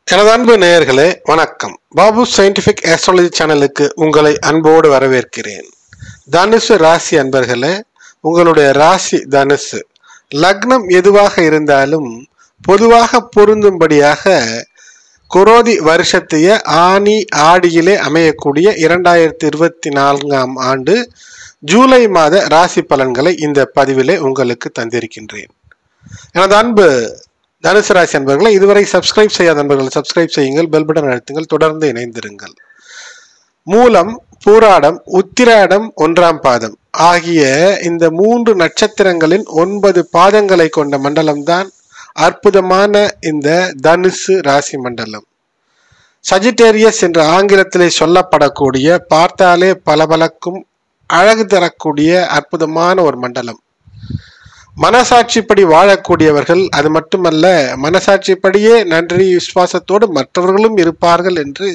எனது அன்பு நேயர்களே வணக்கம். பாபு சயின்டிபிக் ஆஸ்ட்ராலஜி சேனலுக்கு உங்களை அன்போடு வரவேற்கிறேன். தனுசு ராசி அன்பர்களே, உங்களுடைய ராசி தனுசு, லக்னம் எதுவாக இருந்தாலும் பொதுவாக பொருந்தும்படியாக குரோதி வருஷத்தைய ஆனி ஆடியிலே அமையக்கூடிய 2024ஆம் ஆண்டு ஜூலை மாத ராசி பலன்களை இந்த பதிவிலே உங்களுக்கு தந்திருக்கின்றேன். எனது அன்பு தனுசு ராசி அன்பர்களை இதுவரை சப்ஸ்கிரைப் செய்யாத நண்பர்கள் சப்ஸ்கிரைப் செய்யுங்கள், பெல் பட்டன் அழுத்துங்கள், தொடர்ந்து இணைந்திருங்கள். மூலம், பூராடம், உத்திராடம் 1ஆம் பாதம் ஆகிய இந்த 3 நட்சத்திரங்களின் 9 பாதங்களை கொண்ட மண்டலம்தான் அற்புதமான இந்த தனுசு ராசி மண்டலம். சஜிடேரியஸ் என்ற ஆங்கிலத்திலே சொல்லப்படக்கூடிய, பார்த்தாலே பளபளக்கும் அழகு தரக்கூடிய அற்புதமான ஒரு மண்டலம். மனசாட்சிப்படி வாழக்கூடியவர்கள், அது மட்டுமல்ல மனசாட்சிப்படியே நன்றி விசுவாசத்தோடு மற்றவர்களும் இருப்பார்கள் என்று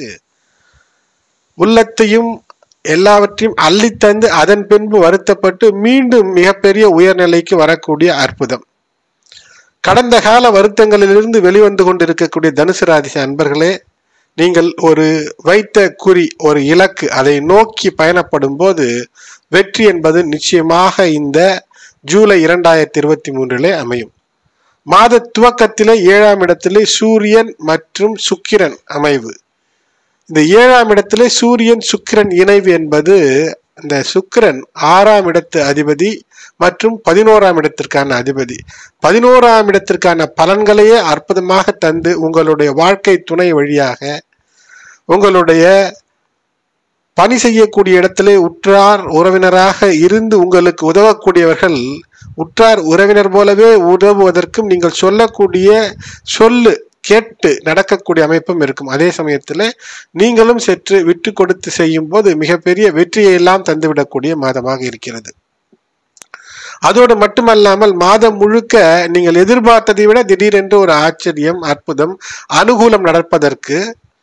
உள்ளத்தையும் எல்லாவற்றையும் அள்ளித்தந்து அதன் பின்பு வருத்தப்பட்டு மீண்டும் மிகப்பெரிய உயர்நிலைக்கு வரக்கூடிய அற்புதம். கடந்த கால வருத்தங்களிலிருந்து வெளிவந்து கொண்டிருக்கக்கூடிய தனுசு ராசி அன்பர்களே, நீங்கள் ஒரு வைத்த குறி, ஒரு இலக்கு, அதை நோக்கி பயணப்படும் போது வெற்றி என்பது நிச்சயமாக இந்த ஜூலை 2023 அமையும். மாத துவக்கத்திலே 7ஆம் இடத்திலே சூரியன் மற்றும் சுக்கிரன் அமைவு. இந்த 7ஆம் இடத்திலே சூரியன் சுக்கிரன் இணைவு என்பது, இந்த சுக்கிரன் 6ஆம் இடத்து அதிபதி மற்றும் 11ஆம் இடத்திற்கான அதிபதி. 11ஆம் இடத்திற்கான பலன்களையே அற்புதமாக தந்து உங்களுடைய வாழ்க்கை துணை வழியாக உங்களுடைய பணி செய்யக்கூடிய இடத்திலே உற்றார் உறவினராக இருந்து உங்களுக்கு உதவக்கூடியவர்கள் உற்றார் உறவினர் போலவே உதவுவதற்கும் நீங்கள் சொல்லக்கூடிய சொல்லு கேட்டு நடக்கக்கூடிய அமைப்பும் இருக்கும். அதே சமயத்தில் நீங்களும் சற்று விட்டு கொடுத்து செய்யும் போது மிகப்பெரிய வெற்றியை எல்லாம் தந்துவிடக்கூடிய மாதமாக இருக்கிறது. அதோடு மட்டுமல்லாமல் மாதம் முழுக்க நீங்கள் எதிர்பார்த்ததை விட திடீரென்று ஒரு ஆச்சரியம், அற்புதம், அனுகூலம் நடப்பதற்கு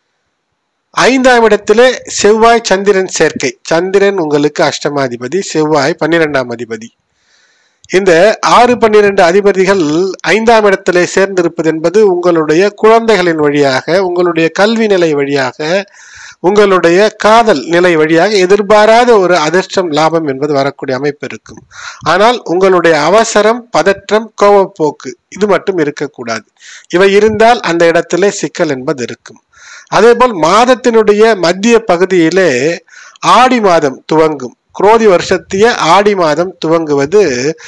5ஆம் இடத்திலே செவ்வாய் சந்திரன் சேர்க்கை. சந்திரன் உங்களுக்கு அஷ்டமாதிபதி, செவ்வாய் 12ஆம் அதிபதி. இந்த 6-12 அதிபதிகள் 5ஆம் இடத்திலே சேர்ந்திருப்பது என்பது உங்களுடைய குழந்தைகளின் வழியாக, உங்களுடைய கல்வி நிலை வழியாக, உங்களுடைய காதல் நிலை வழியாக எதிர்பாராத ஒரு அதிர்ஷ்டம், லாபம் என்பது வரக்கூடிய அமைப்பு இருக்கும். ஆனால் உங்களுடைய அவசரம், பதற்றம், கோபப்போக்கு இது மட்டும் இருக்கக்கூடாது. இவை இருந்தால் அந்த இடத்திலே சிக்கல் என்பது இருக்கும். அதேபோல் மாதத்தினுடைய மத்திய பகுதியிலே ஆடி மாதம் துவங்கும். குரோதி வருஷத்திய ஆடி மாதம் துவங்குவது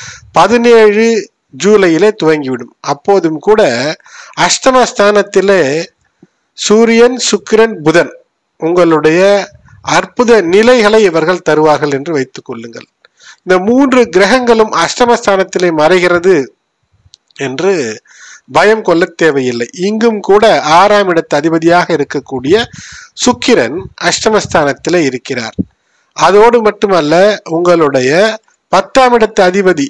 17 ஜூலையிலே துவங்கிவிடும். அப்போதும் கூட அஷ்டமஸ்தானத்திலே சூரியன், சுக்கிரன், புதன் உங்களுடைய அற்புத நிலைகளை இவர்கள் தருவார்கள் என்று வைத்துக் கொள்ளுங்கள். இந்த 3 கிரகங்களும் அஷ்டமஸ்தானத்திலே மறைகிறது என்று பயம் கொள்ள தேவையில்லை. இங்கும் கூட 6ஆம் இடத்து அதிபதியாக இருக்கக்கூடிய சுக்கிரன் அஷ்டமஸ்தானத்திலே இருக்கிறார். அதோடு மட்டுமல்ல, உங்களுடைய 10ஆம் இடத்து அதிபதி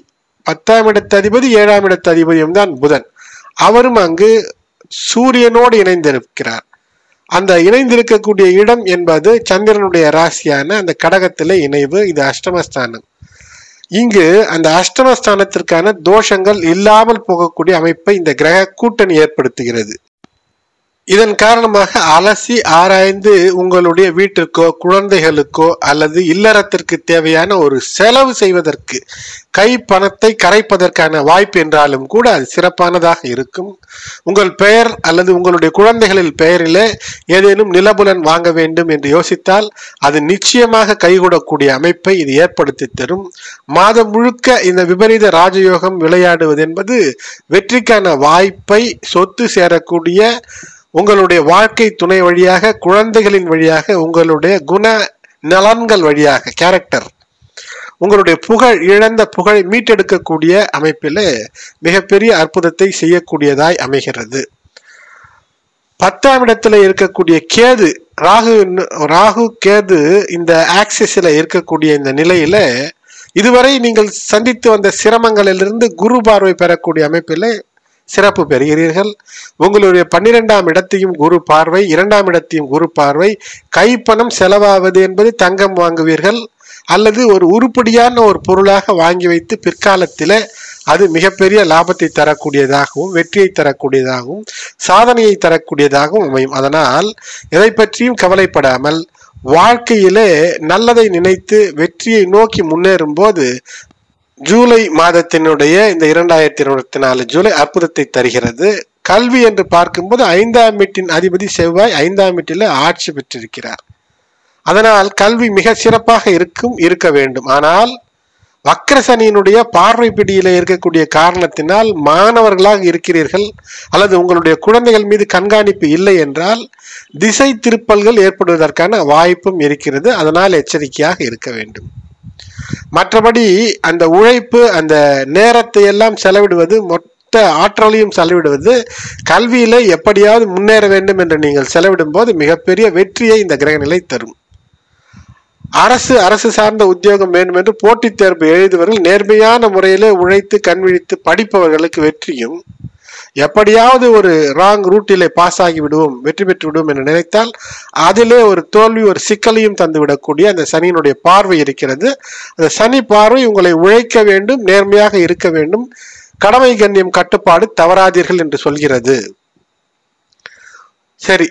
7ஆம் இடத்து அதிபதியும் தான் புதன், அவரும் அங்கு சூரியனோடு இணைந்திருக்கிறார். அந்த இணைந்திருக்கக்கூடிய இடம் என்பது சந்திரனுடைய ராசியான அந்த கடகத்திலே இணைவு. இது அஷ்டமஸ்தானம். இங்கு அந்த அஷ்டமஸ்தானத்திற்கான தோஷங்கள் இல்லாமல் போகக்கூடிய அமைப்பை இந்த கிரக கூட்டணி ஏற்படுத்துகிறது. இதன் காரணமாக அலசி ஆராய்ந்து உங்களுடைய வீட்டிற்கோ குழந்தைகளுக்கோ அல்லது இல்லறத்திற்கு தேவையான ஒரு செலவு செய்வதற்கு, கை பணத்தை கரைப்பதற்கான வாய்ப்பு என்றாலும் கூட அது சிறப்பானதாக இருக்கும். உங்கள் பெயர் அல்லது உங்களுடைய குழந்தைகளில் பெயரிலே ஏதேனும் நிலபுலன் வாங்க வேண்டும் என்று யோசித்தால் அது நிச்சயமாக கைகூடக்கூடிய அமைப்பை இது ஏற்படுத்தி தரும். மாதம் முழுக்க இந்த விபரீத ராஜயோகம் விளையாடுவது என்பது வெற்றிக்கான வாய்ப்பை, சொத்து சேரக்கூடிய, உங்களுடைய வாழ்க்கை துணை வழியாக, குழந்தைகளின் வழியாக, உங்களுடைய குண நலன்கள் வழியாக, கேரக்டர், உங்களுடைய புகழ், இழந்த புகழை மீட்டெடுக்கக்கூடிய அமைப்பில் மிகப்பெரிய அற்புதத்தை செய்யக்கூடியதாய் அமைகிறது. 10ஆம் இடத்துல இருக்கக்கூடிய கேது, ராகு கேது இந்த ஆக்சிஸ்ல இருக்கக்கூடிய இந்த நிலையில இதுவரை நீங்கள் சந்தித்து வந்த சிரமங்களிலிருந்து குரு பார்வை பெறக்கூடிய அமைப்பில் சிறப்பு பெறுகிறீர்கள். உங்களுடைய 12ஆம் இடத்தையும் குரு பார்வை, 2ஆம் இடத்தையும் குரு பார்வை. கைப்பணம் செலவாவது என்பது தங்கம் வாங்குவீர்கள் அல்லது ஒரு உருப்படியான ஒரு பொருளாக வாங்கி வைத்து பிற்காலத்தில் அது மிகப்பெரிய லாபத்தை தரக்கூடியதாகவும் வெற்றியை தரக்கூடியதாகவும் சாதனையை தரக்கூடியதாகவும் அமையும். அதனால் எதை பற்றியும் கவலைப்படாமல் வாழ்க்கையிலே நல்லதை நினைத்து வெற்றியை நோக்கி முன்னேறும் போது ஜூலை மாதத்தினுடைய இந்த 2024 ஜூலை அற்புதத்தை தருகிறது. கல்வி என்று பார்க்கும்போது 5ஆம் வீட்டின் அதிபதி செவ்வாய் 5ஆம் வீட்டில் ஆட்சி பெற்றிருக்கிறார். அதனால் கல்வி மிக சிறப்பாக இருக்க வேண்டும். ஆனால் வக்ரசனியினுடைய பார்வை பிடியில இருக்கக்கூடிய காரணத்தினால் மாணவர்களாக இருக்கிறீர்கள் அல்லது உங்களுடைய குழந்தைகள் மீது கண்காணிப்பு இல்லை என்றால் திசை திருப்பல்கள் ஏற்படுவதற்கான வாய்ப்பும் இருக்கிறது. அதனால் எச்சரிக்கையாக இருக்க வேண்டும். மற்றபடி அந்த உழைப்பு, அந்த நேரத்தை எல்லாம் செலவிடுவது, மொத்த ஆற்றலையும் செலவிடுவது கல்வியில எப்படியாவது முன்னேற வேண்டும் என்று நீங்கள் செலவிடும் போது மிகப்பெரிய வெற்றியை இந்த கிரகநிலை தரும். அரசு சார்ந்த உத்தியோகம் வேண்டும் என்று போட்டித் தேர்வு எழுதுவர்கள் நேர்மையான முறையிலே உழைத்து கண்விழித்து படிப்பவர்களுக்கு வெற்றியும், எப்படியாவது ஒரு ராங் ரூட்டிலே பாஸ் ஆகி விடுவோம், வெற்றி பெற்று விடுவோம் என்று நினைத்தால் அதிலே ஒரு தோல்வி, ஒரு சிக்கலையும் தந்துவிடக்கூடிய அந்த சனியினுடைய பார்வை இருக்கிறது. அந்த சனி பார்வை உங்களை உழைக்க வேண்டும், நேர்மையாக இருக்க வேண்டும், கடமை கண்ணியம் கட்டுப்பாடு தவறாதீர்கள் என்று சொல்கிறது. சரி,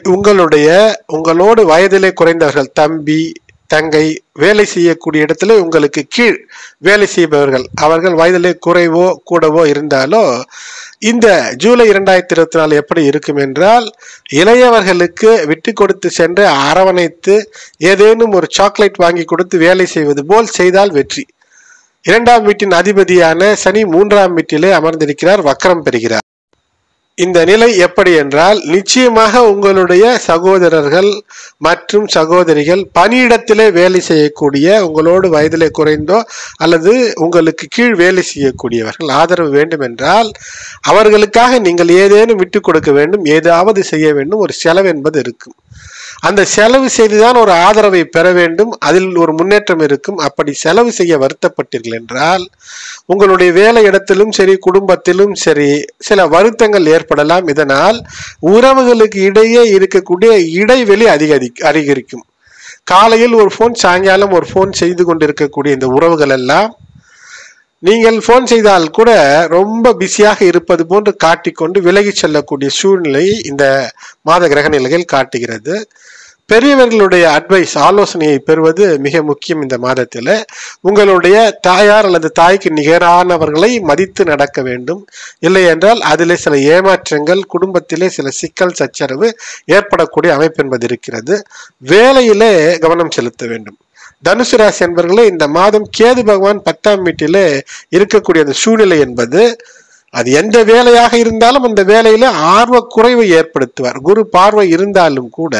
உங்களோடு வயதிலே குறைந்தவர்கள், தம்பி தங்கை, வேலை செய்யக்கூடிய இடத்துல உங்களுக்கு கீழ் வேலை செய்பவர்கள், அவர்கள் வயதிலே குறைவோ கூடவோ இருந்தாலோ இந்த ஜூலை 2024 எப்படி இருக்கும் என்றால், இளையவர்களுக்கு விட்டு கொடுத்து சென்று அரவணைத்து ஏதேனும் ஒரு சாக்லேட் வாங்கி கொடுத்து வேலை செய்வது போல் செய்தால் வெற்றி. 2ஆம் வீட்டின் அதிபதியான சனி 3ஆம் வீட்டிலே அமர்ந்திருக்கிறார், வக்ரம் பெறுகிறார். இந்த நிலை எப்படி என்றால், நிச்சயமாக உங்களுடைய சகோதரர்கள் மற்றும் சகோதரிகள் பணியிடத்திலே வேலை செய்யக்கூடிய, உங்களோடு வயதிலே குறைந்தோ அல்லது உங்களுக்கு கீழ் வேலை செய்யக்கூடியவர்கள் ஆதரவு வேண்டும் என்றால் அவர்களுக்காக நீங்கள் ஏதேனும் விட்டு கொடுக்க வேண்டும், ஏதாவது செய்ய வேண்டும். ஒரு செலவு என்பது இருக்கும். அந்த செலவு செய்துதான் ஒரு ஆதரவை பெற வேண்டும், அதில் ஒரு முன்னேற்றம் இருக்கும். அப்படி செலவு செய்ய வருத்தப்பட்டீர்கள் என்றால் உங்களுடைய வேலை இடத்திலும் சரி, குடும்பத்திலும் சரி சில வருத்தங்கள் ஏற்படலாம். இதனால் உறவுகளுக்கு இடையே இருக்கக்கூடிய இடைவெளி அதிகரிக்கும். காலையில் ஒரு போன், சாயங்காலம் ஒரு போன் செய்து கொண்டிருக்கக்கூடிய இந்த உறவுகள் எல்லாம் நீங்கள் போன் செய்தால் கூட ரொம்ப பிஸியாக இருப்பது போன்று காட்டிக்கொண்டு விலகி செல்லக்கூடிய சூழ்நிலை இந்த மாத கிரக நிலைகள் காட்டுகிறது. பெரியவர்களுடைய அட்வைஸ், ஆலோசனையை பெறுவது மிக முக்கியம். இந்த மாதத்தில் உங்களுடைய தாயார் அல்லது தாய்க்கு நிகரானவர்களை மதித்து நடக்க வேண்டும். இல்லை என்றால் அதிலே சில ஏமாற்றங்கள், குடும்பத்திலே சில சிக்கல் சச்சரவு ஏற்படக்கூடிய அமைப்பு என்பது இருக்கிறது. வேலையிலே கவனம் செலுத்த வேண்டும். தனுசு ராசி என்பவர்களே, இந்த மாதம் கேது பகவான் 10ஆம் வீட்டிலே இருக்கக்கூடிய அந்த சூழ்நிலை என்பது, அது எந்த வேலையாக இருந்தாலும் அந்த வேலையில ஆர்வ குறைவை ஏற்படுத்துவார். குரு பார்வை இருந்தாலும் கூட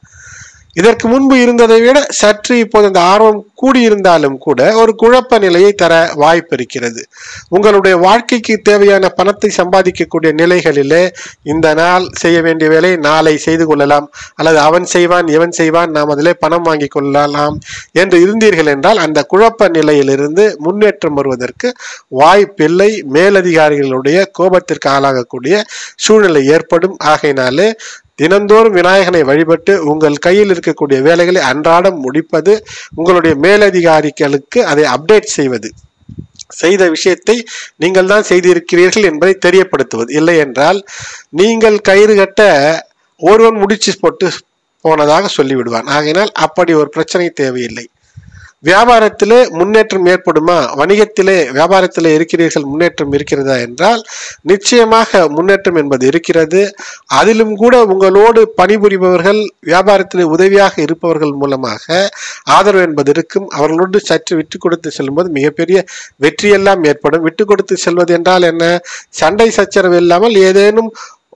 இதற்கு முன்பு இருந்ததை விட சற்று இப்போது அந்த ஆர்வம் கூடியிருந்தாலும் கூட ஒரு குழப்ப நிலையை தர வாய்ப்பு இருக்கிறது. உங்களுடைய வாழ்க்கைக்கு தேவையான பணத்தை சம்பாதிக்கக்கூடிய நிலைகளிலே இந்த நாள் செய்ய வேண்டிய வேலை நாளை செய்து கொள்ளலாம், அல்லது அவன் செய்வான் இவன் செய்வான் நாம் அதிலே பணம் வாங்கி கொள்ளலாம் என்று இருந்தீர்கள் என்றால் அந்த குழப்ப நிலையிலிருந்து முன்னேற்றம் வருவதற்கு வாய்ப்பில்லை. மேலதிகாரிகளுடைய கோபத்திற்கு ஆளாகக்கூடிய சூழ்நிலை ஏற்படும். ஆகையினாலே தினந்தோறும் விநாயகனை வழிபட்டு உங்கள் கையில் இருக்கக்கூடிய வேலைகளை அன்றாடம் முடிப்பது, உங்களுடைய மேலதிகாரிகளுக்கு அதை அப்டேட் செய்வது, செய்த விஷயத்தை நீங்கள் தான் செய்திருக்கிறீர்கள் என்பதை தெரியப்படுத்துவது. இல்லை என்றால் நீங்கள் கயிறு கட்ட ஒருவன் முடிச்சு போட்டு போனதாக சொல்லிவிடுவான். ஆகையினால் அப்படி ஒரு பிரச்சனை தேவையில்லை. வியாபாரத்திலே முன்னேற்றம் ஏற்படுமா, வணிகத்திலே வியாபாரத்திலே இருக்கிறீர்கள், முன்னேற்றம் இருக்கிறதா என்றால் நிச்சயமாக முன்னேற்றம் என்பது இருக்கிறது. அதிலும் கூட உங்களோடு பணிபுரிபவர்கள், வியாபாரத்திலே உதவியாக இருப்பவர்கள் மூலமாக ஆதரவு என்பது இருக்கும். அவர்களோடு சற்று விட்டு கொடுத்து செல்லும்போது மிகப்பெரிய வெற்றியெல்லாம் ஏற்படும். விட்டு கொடுத்து செல்வது என்றால் என்ன? சண்டை சச்சரவு இல்லாமல் ஏதேனும்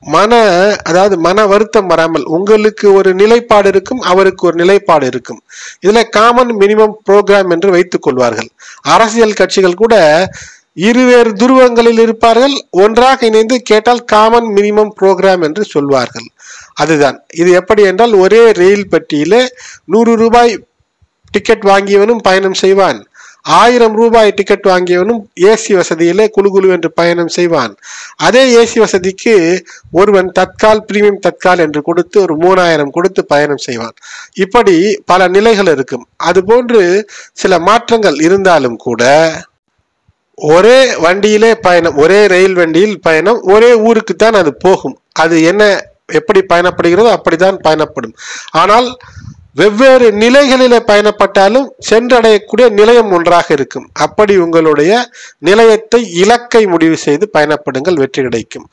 மன வருத்தம் வராமல் உங்களுக்கு ஒரு நிலைப்பாடு இருக்கும், அவருக்கு ஒரு நிலைப்பாடு இருக்கும். இதுல காமன் மினிமம் புரோகிராம் என்று வைத்துக் கொள்வார்கள். அரசியல் கட்சிகள் கூட இருவேறு துருவங்களில் இருப்பார்கள், ஒன்றாக இணைந்து கேட்டால் காமன் மினிமம் புரோகிராம் என்று சொல்வார்கள். அதுதான் இது. எப்படி என்றால் ஒரே ரயில் பெட்டியிலே 100 ரூபாய் டிக்கெட் வாங்கியவனும் பயணம் செய்வான், 1000 ரூபாய் டிக்கெட் வாங்கியவனும் ஏசி வசதியிலே குழு என்று பயணம் செய்வான். அதே ஏசி வசதிக்கு ஒருவன் தற்கால், பிரீமியம் தற்கால் என்று கொடுத்து ஒரு 3000 கொடுத்து பயணம் செய்வான். இப்படி பல நிலைகள் இருக்கும். அதுபோன்று சில மாற்றங்கள் இருந்தாலும் கூட ஒரே வண்டியிலே பயணம், ஒரே ரயில் வண்டியில் பயணம், ஒரே ஊருக்கு தான் அது போகும். அது என்ன எப்படி பயணப்படுகிறதோ அப்படித்தான் பயணப்படும். ஆனால் வெவ்வேறு நிலைகளிலே பயணப்பட்டாலும் சென்றடையக்கூடிய நிலையம் ஒன்றாக இருக்கும். அப்படி உங்களுடைய நிலையத்தை, இலக்கை முடிவு செய்து பயணப்படுங்கள், வெற்றி கிடைக்கும்.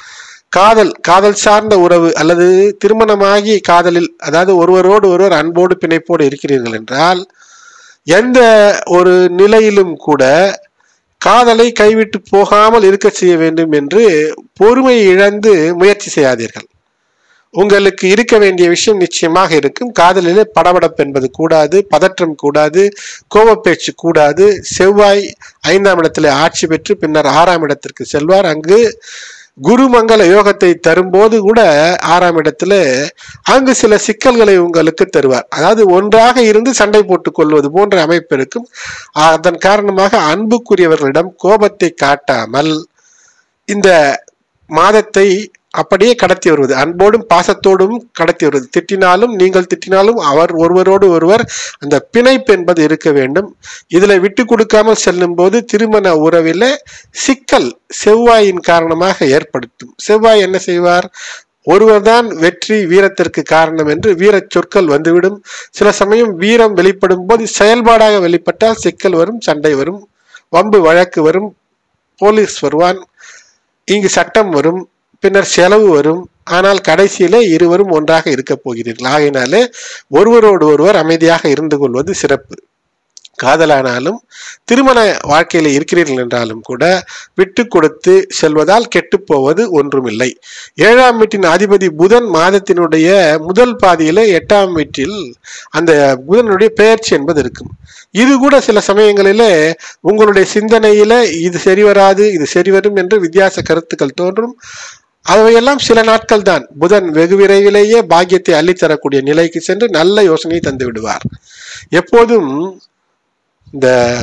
காதல் சார்ந்த உறவு அல்லது திருமணமாகி காதலில், அதாவது ஒருவரோடு ஒருவர் அன்போடு பிணைப்போடு இருக்கிறீர்கள் என்றால் எந்த ஒரு நிலையிலும் கூட காதலை கைவிட்டு போகாமல் இருக்க செய்ய வேண்டும் என்று பொறுமையை இழந்து முயற்சி செய்யாதீர்கள். உங்களுக்கு இருக்க வேண்டிய விஷயம் நிச்சயமாக இருக்கும். காதலிலே படபடப்பு என்பது கூடாது, பதற்றம் கூடாது, கோபப்பேச்சு கூடாது. செவ்வாய் 5ஆம் இடத்திலே ஆட்சி பெற்று பின்னர் 6ஆம் இடத்திற்கு செல்வார். அங்கு குருமங்கள யோகத்தை தரும்போது கூட 6ஆம் இடத்துல அங்கு சில சிக்கல்களை உங்களுக்கு தருவார். அதாவது ஒன்றாக இருந்து சண்டை போட்டுக் கொள்வது போன்ற அமைப்பு இருக்கும். அதன் காரணமாக அன்புக்குரியவர்களிடம் கோபத்தை காட்டாமல் இந்த மாதத்தை அப்படியே கடத்தி வருவது, அன்போடும் பாசத்தோடும் கடத்தி வருவது. திட்டினாலும் நீங்கள் திட்டினாலும் அவர் ஒருவரோடு ஒருவர் அந்த பிணைப்பு என்பது இருக்க வேண்டும். இதுல விட்டு கொடுக்காமல் செல்லும் போது திருமண உறவில சிக்கல் செவ்வாயின் காரணமாக ஏற்படுத்தும். செவ்வாய் என்ன செய்வார்? ஒருவர்தான் வெற்றி வீரத்திற்கு காரணம் என்று வீர சொற்கள் வந்துவிடும். சில சமயம் வீரம் வெளிப்படும் போது செயல்பாடாக வெளிப்பட்டால் சிக்கல் வரும், சண்டை வரும், வம்பு வழக்கு வரும், போலீஸ் வருவான், இங்கு சட்டம் வரும், பின்னர் செலவு வரும். ஆனால் கடைசியிலே இருவரும் ஒன்றாக இருக்க போகிறீர்கள். ஆகையினாலே ஒருவரோடு ஒருவர் அமைதியாக இருந்து கொள்வது சிறப்பு. காதலானாலும் திருமண வாழ்க்கையில இருக்கிறீர்கள் என்றாலும் கூட விட்டு கொடுத்து செல்வதால் கெட்டு போவது ஒன்றுமில்லை. 7ஆம் வீட்டின் அதிபதி புதன் மாதத்தினுடைய முதல் பாதியில 8ஆம் வீட்டில் அந்த புதனுடைய பெயர்ச்சி என்பது இருக்கும். இது கூட சில சமயங்களில உங்களுடைய சிந்தனையில இது சரி வராது, இது சரி வரும் என்று வித்தியாச கருத்துக்கள் தோன்றும். அவையெல்லாம் சில நாட்கள் தான். புதன் வெகு விரைவிலேயே பாக்கியத்தை அள்ளித்தரக்கூடிய நிலைக்கு சென்று நல்ல யோசனையை தந்து விடுவார். எப்போதும் இந்த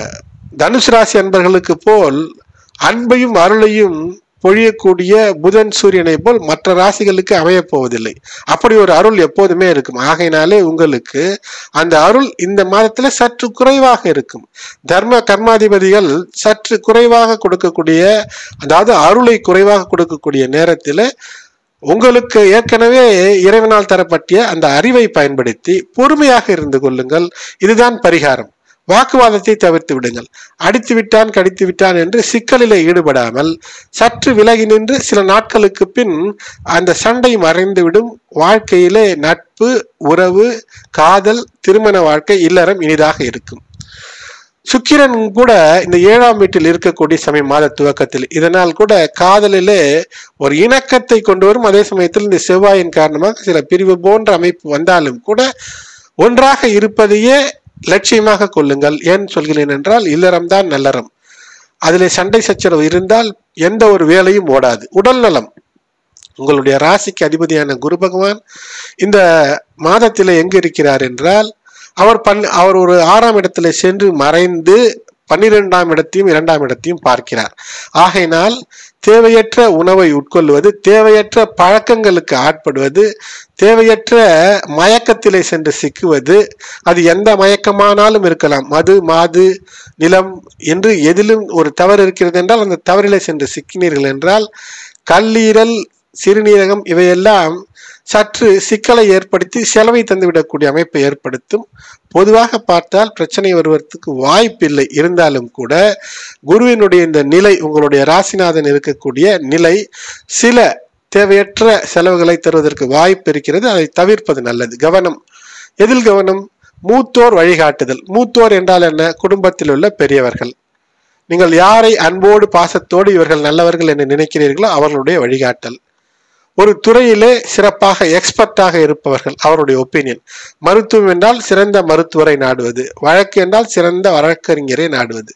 தனுசு ராசி அன்பர்களுக்கு போல் அன்பையும் அருளையும் பொழியக்கூடிய புதன் சூரியனை போல் மற்ற ராசிகளுக்கு அமையப் போவதில்லை. அப்படி ஒரு அருள் எப்போதுமே இருக்கும். ஆகையினாலே உங்களுக்கு அந்த அருள் இந்த மாதத்துல சற்று குறைவாக இருக்கும். தர்ம கர்மாதிபதிகள் சற்று குறைவாக கொடுக்கக்கூடிய, அதாவது அருளை குறைவாக கொடுக்கக்கூடிய நேரத்தில் உங்களுக்கு ஏற்கனவே இறைவனால் தரப்பட்ட அந்த அறிவை பயன்படுத்தி பொறுமையாக இருந்து கொள்ளுங்கள். இதுதான் பரிகாரம். வாக்குவாதத்தை தவிர்த்து விடுங்கள். அடித்து விட்டான் கடித்து விட்டான் என்று சிக்கலிலே ஈடுபடாமல் சற்று விலகி நின்று சில நாட்களுக்கு பின் அந்த சண்டை மறைந்துவிடும். வாழ்க்கையிலே நட்பு, உறவு, காதல், திருமண வாழ்க்கை, இல்லறம் இனிதாக இருக்கும். சுக்கிரன் கூட இந்த 7ஆம் வீட்டில் இருக்கக்கூடிய சமயம் மாத துவக்கத்தில். இதனால் கூட காதலிலே ஒரு இணக்கத்தை கொண்டு வரும். அதே சமயத்தில் இந்த செவ்வாயின் காரணமாக சில பிரிவு போன்ற அமைப்பு வந்தாலும் கூட ஒன்றாக இருப்பதையே லட்சியமாக கொள்ளுங்கள். ஏன் சொல்கிறேன் என்றால் இல்லறம்தான் நல்லறம். அதிலே சண்டை சச்சரவு இருந்தால் எந்த ஒரு வேலையும் ஓடாது. உடல் நலம், உங்களுடைய ராசிக்கு அதிபதியான குரு பகவான் இந்த மாதத்திலே எங்கு இருக்கிறார் என்றால் அவர் ஒரு 6ஆம் இடத்துல சென்று மறைந்து 12ஆம் இடத்தையும் 2ஆம் இடத்தையும் பார்க்கிறார். ஆகையினால் தேவையற்ற உணவை உட்கொள்வது, தேவையற்ற பழக்கங்களுக்கு ஆட்படுவது, தேவையற்ற மயக்கத்திலே சென்று சிக்குவது, அது எந்த மயக்கமானாலும் இருக்கலாம், மது, மாது, நிலம் என்று எதிலும் ஒரு தவறு இருக்கிறது என்றால் அந்த தவறிலே சென்று சிக்கினீர்கள் என்றால் கல்லீரல், சிறுநீரகம் இவையெல்லாம் சற்று சிக்கலை ஏற்படுத்தி செலவை தந்துவிடக்கூடிய அமைப்பை ஏற்படுத்தும். பொதுவாக பார்த்தால் பிரச்சனை வருவதற்கு வாய்ப்பில்லை. இருந்தாலும் கூட குருவினுடைய இந்த நிலை, உங்களுடைய ராசிநாதன் இருக்கக்கூடிய நிலை சில தேவையற்ற செலவுகளை தருவதற்கு வாய்ப்பு இருக்கிறது. அதை தவிர்ப்பது நல்லது. கவனம், எதில் கவனம்? மூத்தோர் வழிகாட்டுதல். மூத்தோர் என்றால் என்ன? குடும்பத்தில் உள்ள பெரியவர்கள். நீங்கள் யாரை அன்போடு பாசத்தோடு இவர்கள் நல்லவர்கள் என்று நினைக்கிறீர்களோ அவர்களுடைய வழிகாட்டல். ஒரு துறையிலே சிறப்பாக எக்ஸ்பர்ட்டாக இருப்பவர்கள், அவருடைய ஒப்பீனியன். மருத்துவம் என்றால் சிறந்த மருத்துவரை நாடுவது, வழக்கு என்றால் சிறந்த வழக்கறிஞரை நாடுவது.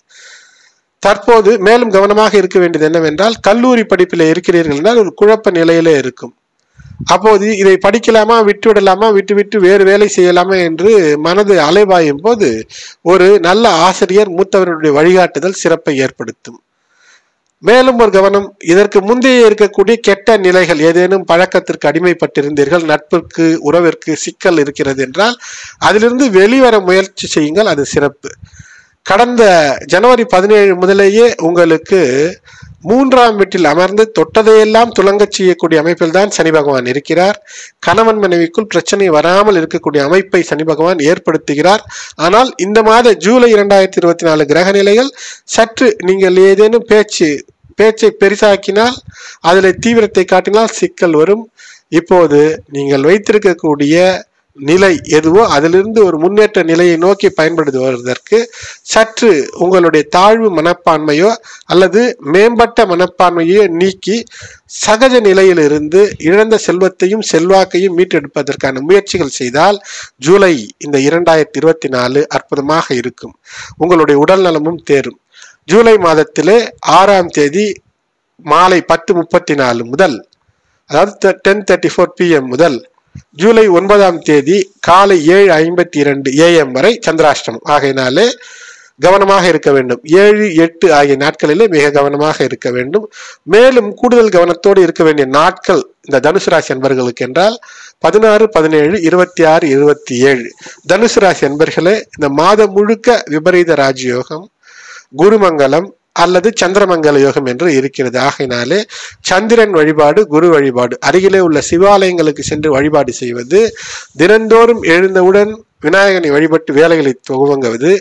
தற்போது மேலும் கவனமாக இருக்க வேண்டியது என்னவென்றால், கல்லூரி படிப்பில் இருக்கிறீர்கள் என்றால் ஒரு குழப்ப நிலையிலே இருக்கும். அப்போது இதை படிக்கலாமா, விட்டுவிடலாமா, விட்டு வேறு வேலை செய்யலாமா என்று மனது அலைபாயும் போது ஒரு நல்ல ஆசிரியர், மூத்தவருடைய வழிகாட்டுதல் சிறப்பை ஏற்படுத்தும். மேலும் ஒரு கவனம், இதற்கு முந்தைய இருக்கக்கூடிய கெட்ட நிலைகள், ஏதேனும் பழக்கத்திற்கு அடிமைப்பட்டிருந்தீர்கள், நட்பிற்கு உறவிற்கு சிக்கல் இருக்கிறது என்றால் அதிலிருந்து வெளிவர முயற்சி செய்யுங்கள். அது சிறப்பு. கடந்த ஜனவரி 17 முதலேயே உங்களுக்கு 3ஆம் வீட்டில் அமர்ந்து தொட்டதையெல்லாம் துலங்கச் செய்யக்கூடிய அமைப்பில் தான் சனி பகவான் இருக்கிறார். கணவன் மனைவிக்குள் பிரச்சனை வராமல் இருக்கக்கூடிய அமைப்பை சனி பகவான் ஏற்படுத்துகிறார். ஆனால் இந்த மாத ஜூலை 2024 கிரக நிலைகள் சற்று நீங்கள் ஏதேனும் பேச்சை பெரிசாக்கினால், அதில் தீவிரத்தை காட்டினால் சிக்கல் வரும். இப்போது நீங்கள் வைத்திருக்கக்கூடிய நிலை எதுவோ அதிலிருந்து ஒரு முன்னேற்ற நிலையை நோக்கி பயன்படுத்துவதற்கு சற்று உங்களுடைய தாழ்வு மனப்பான்மையோ அல்லது மேம்பட்ட மனப்பான்மையோ நீக்கி சகஜ நிலையிலிருந்து இழந்த செல்வத்தையும் செல்வாக்கையும் மீட்டெடுப்பதற்கான முயற்சிகள் செய்தால் ஜூலை இந்த 2024 அற்புதமாக இருக்கும். உங்களுடைய உடல் நலமும் தேரும். ஜூலை மாதத்திலே 6ஆம் தேதி மாலை 10:34 முதல், அதாவது 10:34 PM முதல் ஜூலை 9ஆம் தேதி காலை 7:52 AM வரை சந்திராஷ்டமம். ஆகையினாலே கவனமாக இருக்க வேண்டும். 7, 8 ஆகிய நாட்களிலே மிக கவனமாக இருக்க வேண்டும். மேலும் கூடுதல் கவனத்தோடு இருக்க வேண்டிய நாட்கள் இந்த தனுசு ராசி அன்பர்களுக்கு என்றால் 16, 17, 26, 27. தனுசு ராசி அன்பர்களே, இந்த மாதம் முழுக்க விபரீத ராஜயோகம், குருமங்கலம் அல்லது சந்திரமங்கல யோகம் என்று இருக்கிறது. ஆகையினாலே சந்திரன் வழிபாடு, குரு வழிபாடு, அருகிலே உள்ள சிவாலயங்களுக்கு சென்று வழிபாடு செய்வது, தினந்தோறும் எழுந்தவுடன் விநாயகனை வழிபட்டு வேலைகளை துவங்குவது,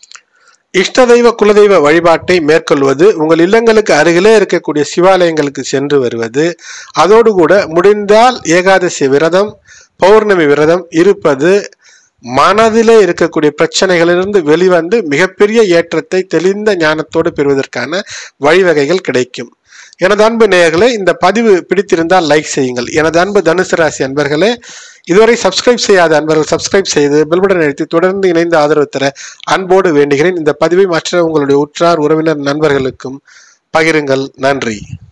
இஷ்ட தெய்வ குலதெய்வ வழிபாட்டை மேற்கொள்வது, உங்கள் இல்லங்களுக்கு அருகிலே இருக்கக்கூடிய சிவாலயங்களுக்கு சென்று வருவது, அதோடு கூட முடிந்தால் ஏகாதசி விரதம், பௌர்ணமி விரதம் இருப்பது மனதிலே இருக்கக்கூடிய பிரச்சனைகளிலிருந்து வெளிவந்து மிகப்பெரிய ஏற்றத்தை தெளிந்த ஞானத்தோடு பெறுவதற்கான வழிவகைகள் கிடைக்கும். எனது அன்பு நேயர்களே, இந்த பதிவு பிடித்திருந்தால் லைக் செய்யுங்கள். எனது அன்பு தனுசு ராசி அன்பர்களே, இதுவரை சப்ஸ்கிரைப் செய்யாத அன்பர்கள் சப்ஸ்கிரைப் செய்து பெல் பட்டன் அழுத்தி தொடர்ந்து இணைந்து ஆதரவு தர அன்போடு வேண்டுகிறேன். இந்த பதிவை மற்ற உங்களுடைய உற்றார் உறவினர் நண்பர்களுக்கும் பகிருங்கள். நன்றி.